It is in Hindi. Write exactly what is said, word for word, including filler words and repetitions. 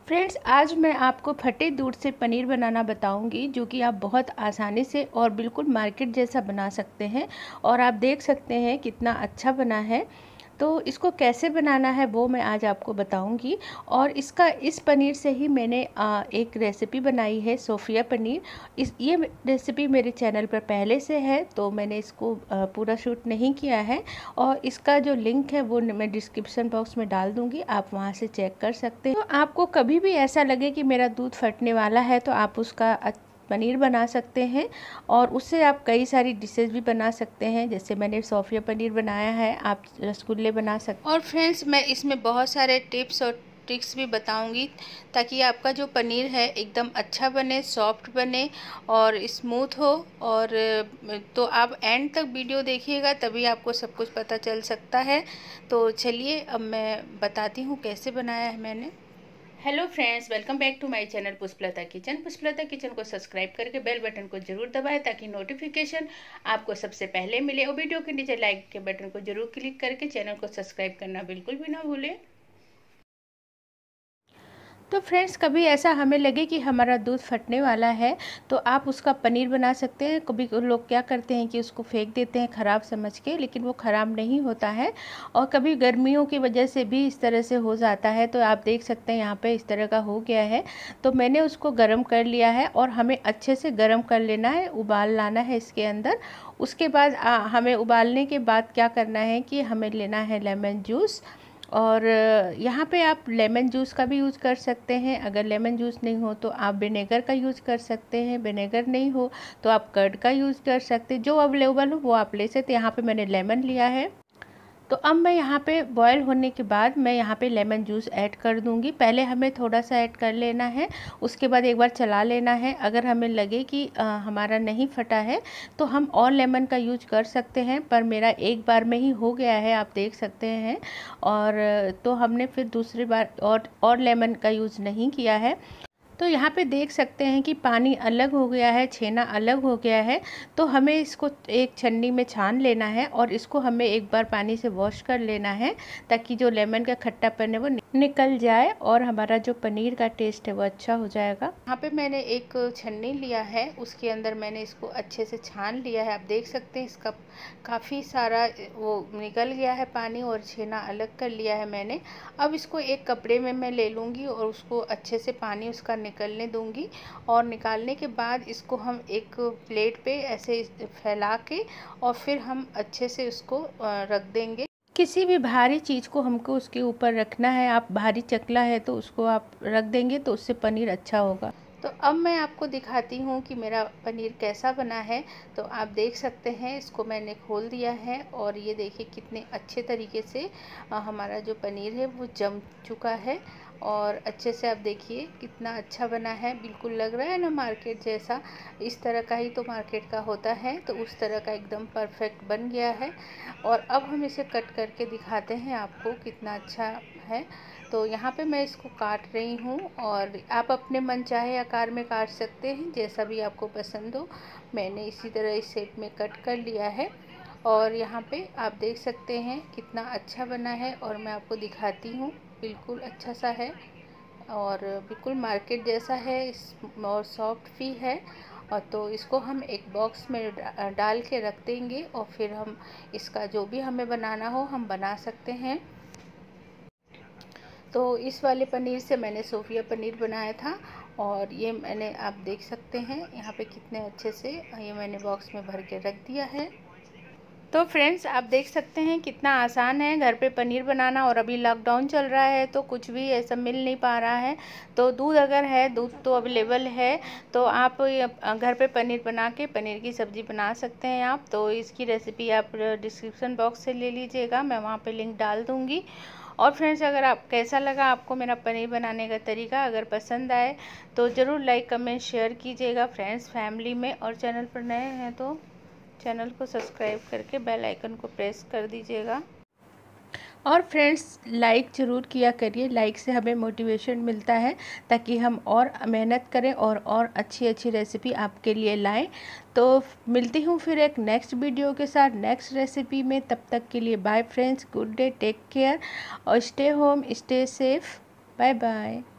फ्रेंड्स, आज मैं आपको फटे दूध से पनीर बनाना बताऊंगी, जो कि आप बहुत आसानी से और बिल्कुल मार्केट जैसा बना सकते हैं। और आप देख सकते हैं कितना अच्छा बना है। तो इसको कैसे बनाना है वो मैं आज आपको बताऊंगी। और इसका इस पनीर से ही मैंने आ, एक रेसिपी बनाई है, सोफिया पनीर। इस ये रेसिपी मेरे चैनल पर पहले से है, तो मैंने इसको आ, पूरा शूट नहीं किया है। और इसका जो लिंक है वो मैं डिस्क्रिप्शन बॉक्स में डाल दूंगी, आप वहां से चेक कर सकते हैं। तो आपको कभी भी ऐसा लगे कि मेरा दूध फटने वाला है, तो आप उसका पनीर बना सकते हैं। और उससे आप कई सारी डिशेस भी बना सकते हैं, जैसे मैंने सोफिया पनीर बनाया है, आप रसगुल्ले बना सकते हैं। और फ्रेंड्स, मैं इसमें बहुत सारे टिप्स और ट्रिक्स भी बताऊंगी, ताकि आपका जो पनीर है एकदम अच्छा बने, सॉफ्ट बने और स्मूथ हो। और तो आप एंड तक वीडियो देखिएगा, तभी आपको सब कुछ पता चल सकता है। तो चलिए अब मैं बताती हूँ कैसे बनाया है मैंने। Hello friends, welcome back to my channel Pushpalata kitchen. Pushpalata kitchen को सब्सक्राइब करके बेल बटन को जरूर दबाएं, ताकि नोटिफिकेशन आपको सबसे पहले मिले। और वीडियो के नीचे लाइक के बटन को जरूर क्लिक करके चैनल को सब्सक्राइब करना बिल्कुल भी ना भूलें। तो फ्रेंड्स, कभी ऐसा हमें लगे कि हमारा दूध फटने वाला है, तो आप उसका पनीर बना सकते हैं। कभी लोग क्या करते हैं कि उसको फेंक देते हैं ख़राब समझ के, लेकिन वो ख़राब नहीं होता है। और कभी गर्मियों की वजह से भी इस तरह से हो जाता है। तो आप देख सकते हैं यहाँ पे इस तरह का हो गया है। तो मैंने उसको गर्म कर लिया है, और हमें अच्छे से गर्म कर लेना है, उबाल लाना है इसके अंदर। उसके बाद आ, हमें उबालने के बाद क्या करना है कि हमें लेना है लेमन जूस। और यहाँ पे आप लेमन जूस का भी यूज़ कर सकते हैं। अगर लेमन जूस नहीं हो तो आप विनेगर का यूज़ कर सकते हैं। विनेगर नहीं हो तो आप कर्ड का यूज़ कर सकते हैं। जो अवेलेबल हो वो आप ले सकते हैं। यहाँ पे मैंने लेमन लिया है। तो अब मैं यहाँ पे बॉयल होने के बाद मैं यहाँ पे लेमन जूस ऐड कर दूँगी। पहले हमें थोड़ा सा ऐड कर लेना है, उसके बाद एक बार चला लेना है। अगर हमें लगे कि आ, हमारा नहीं फटा है, तो हम और लेमन का यूज कर सकते हैं, पर मेरा एक बार में ही हो गया है, आप देख सकते हैं। और तो हमने फिर दूसरी बार और और लेमन का यूज़ नहीं किया है। तो यहाँ पे देख सकते हैं कि पानी अलग हो गया है, छेना अलग हो गया है। तो हमें इसको एक छन्नी में छान लेना है, और इसको हमें एक बार पानी से वॉश कर लेना है, ताकि जो लेमन का खट्टापन है वो निकल जाए और हमारा जो पनीर का टेस्ट है वो अच्छा हो जाएगा। यहाँ पे मैंने एक छन्नी लिया है, उसके अंदर मैंने इसको अच्छे से छान लिया है। आप देख सकते हैं इसका काफ़ी सारा वो निकल गया है पानी, और छेना अलग कर लिया है मैंने। अब इसको एक कपड़े में मैं ले लूँगी, और उसको अच्छे से पानी उसका निकलने दूंगी। और निकालने के बाद इसको हम एक प्लेट पे ऐसे फैला के, और फिर हम अच्छे से उसको रख देंगे। किसी भी भारी चीज़ को हमको उसके ऊपर रखना है। आप भारी चकला है तो उसको आप रख देंगे, तो उससे पनीर अच्छा होगा। तो अब मैं आपको दिखाती हूँ कि मेरा पनीर कैसा बना है। तो आप देख सकते हैं, इसको मैंने खोल दिया है, और ये देखिए कितने अच्छे तरीके से हमारा जो पनीर है वो जम चुका है। और अच्छे से आप देखिए कितना अच्छा बना है, बिल्कुल लग रहा है ना मार्केट जैसा। इस तरह का ही तो मार्केट का होता है, तो उस तरह का एकदम परफेक्ट बन गया है। और अब हम इसे कट करके दिखाते हैं आपको कितना अच्छा है। तो यहाँ पे मैं इसको काट रही हूँ, और आप अपने मन चाहे आकार में काट सकते हैं, जैसा भी आपको पसंद हो। मैंने इसी तरह इस शेप में कट कर लिया है। और यहाँ पे आप देख सकते हैं कितना अच्छा बना है, और मैं आपको दिखाती हूँ, बिल्कुल अच्छा सा है, और बिल्कुल मार्केट जैसा है, और सॉफ्ट भी है। और तो इसको हम एक बॉक्स में डाल के रख देंगे, और फिर हम इसका जो भी हमें बनाना हो हम बना सकते हैं। तो इस वाले पनीर से मैंने सोफिया पनीर बनाया था, और ये मैंने आप देख सकते हैं यहाँ पे कितने अच्छे से ये मैंने बॉक्स में भर के रख दिया है। तो फ्रेंड्स, आप देख सकते हैं कितना आसान है घर पे पनीर बनाना। और अभी लॉकडाउन चल रहा है, तो कुछ भी ऐसा मिल नहीं पा रहा है। तो दूध अगर है, दूध तो अवेलेबल है, तो आप घर पे पनीर बना के पनीर की सब्ज़ी बना सकते हैं आप। तो इसकी रेसिपी आप डिस्क्रिप्शन बॉक्स से ले लीजिएगा, मैं वहाँ पे लिंक डाल दूँगी। और फ्रेंड्स, अगर आप कैसा लगा आपको मेरा पनीर बनाने का तरीका, अगर पसंद आए तो ज़रूर लाइक कमेंट शेयर कीजिएगा फ्रेंड्स फैमिली में। और चैनल पर नए हैं तो चैनल को सब्सक्राइब करके बेल आइकन को प्रेस कर दीजिएगा। और फ्रेंड्स, लाइक ज़रूर किया करिए, लाइक से हमें मोटिवेशन मिलता है, ताकि हम और मेहनत करें और और अच्छी अच्छी रेसिपी आपके लिए लाएं। तो मिलती हूँ फिर एक नेक्स्ट वीडियो के साथ, नेक्स्ट रेसिपी में। तब तक के लिए bye friends, good day, take care, और stay home, stay safe, bye bye.